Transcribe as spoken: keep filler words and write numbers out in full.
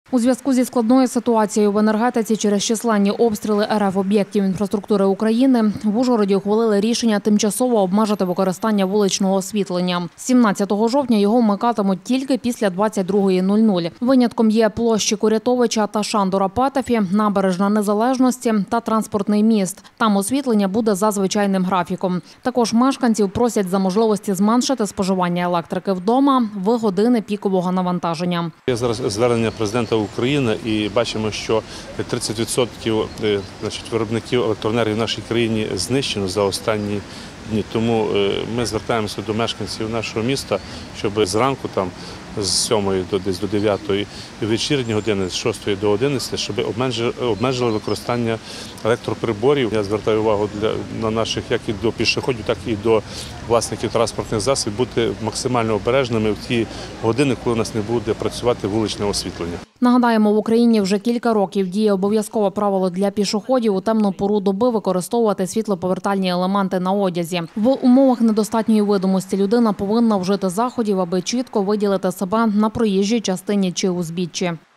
У зв'язку зі складною ситуацією в енергетиці через численні обстріли ер еф об'єктів інфраструктури України в Ужгороді ухвалили рішення тимчасово обмежити використання вуличного освітлення. сімнадцятого жовтня його вмикатимуть тільки після двадцять другої нуль нуль. Винятком є площі Курятовича та Шандора-Петефі, набережна Незалежності та транспортний міст. Там освітлення буде за звичайним графіком. Також мешканців просять за можливості зменшити споживання електрики вдома в години пікового навантаження. Є зараз звернення президента України і бачимо, що тридцять відсотків значить, виробників електроенергії в нашій країні знищено за останні дні. Тому ми звертаємося до мешканців нашого міста, щоб зранку там з сьомої до десь до дев'ятої і вечірні години з шостої до одинадцятої, щоб обмежили використання електроприборів. Я звертаю увагу для на наших як і до пішоходів, так і до власників транспортних засобів бути максимально обережними в ті години, коли у нас не буде працювати вуличне освітлення. Нагадаємо, в Україні вже кілька років діє обов'язкове правило для пішоходів у темну пору доби використовувати світлоповертальні елементи на одязі. В умовах недостатньої видимості людина повинна вжити заходів, аби чітко виділити себе на проїжджій частині чи узбіччі.